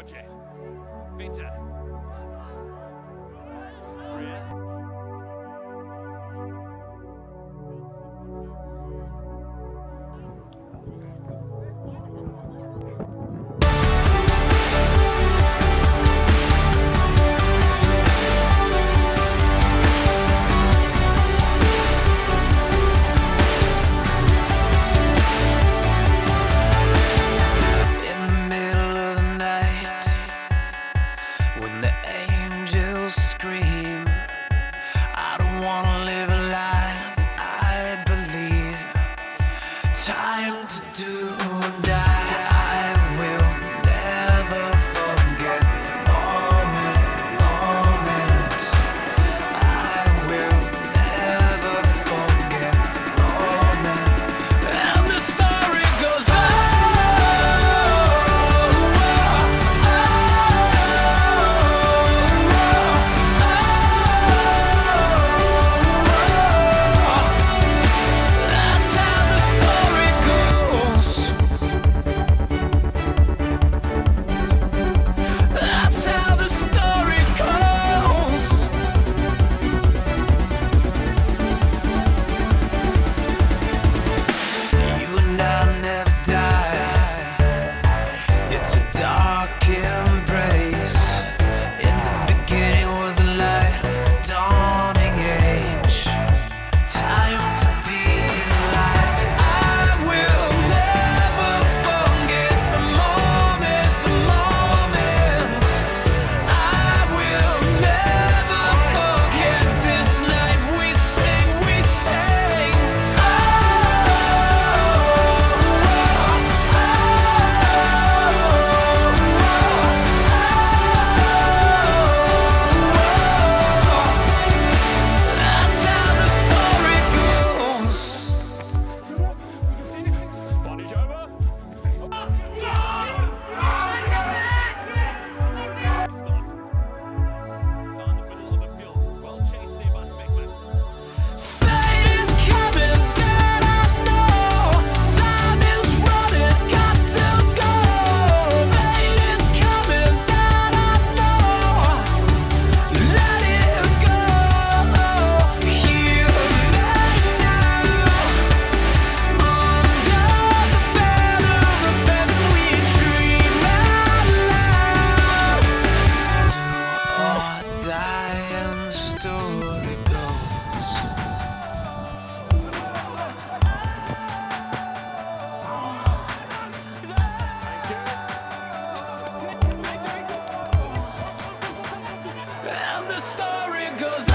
Roger. Vinter. Freer. Time to do or die. I will never forget the moment, I will never forget the moment. And the story goes that's how the story goes. That's how the story goes. You and I never die. It's a dark embrace. In the beginning was the light of the dawning age. Time to be alive. I will never forget the moment, I will never forget this night we sang, that's how the story goes. Bondage over. Start. Down the middle of the field. Well chased there by Speckman. Fate is coming, that I know. Time is running, got to go. Fate is coming, that I know. Let it go. Here and now, under the banner of heaven, we dream out loud. Do or die, and the story goes. And the story goes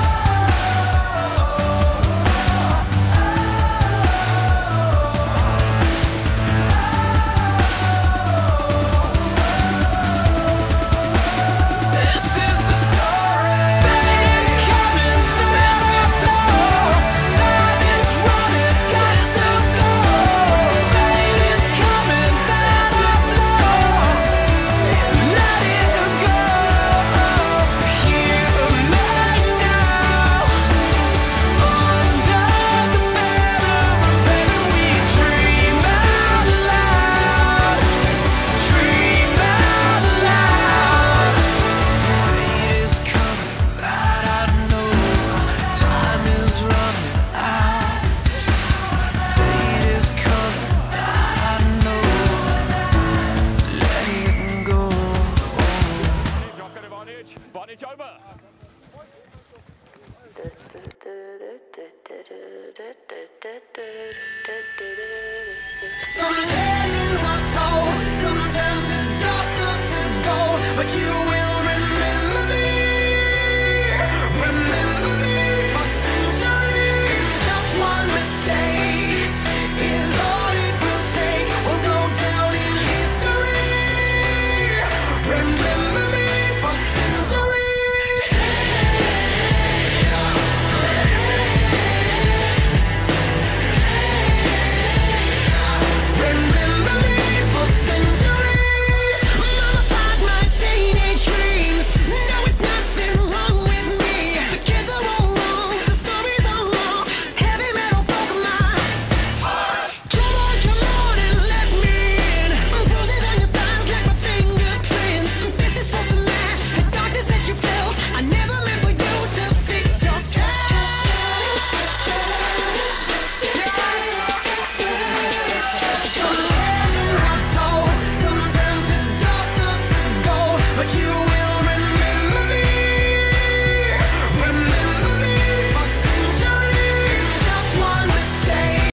this is the story. Fate is coming. This is the story. Time is running. This is the story. Fate is coming. This is the story. Let it go. Here and now, under the banner of heaven, we dream out loud. Dream out loud. Fate is coming, that I know. Time is running out. Fate is coming, that I know. Let it go. Rocket advantage. Bondage over. Some legends are told, some turn to dust or to gold, but you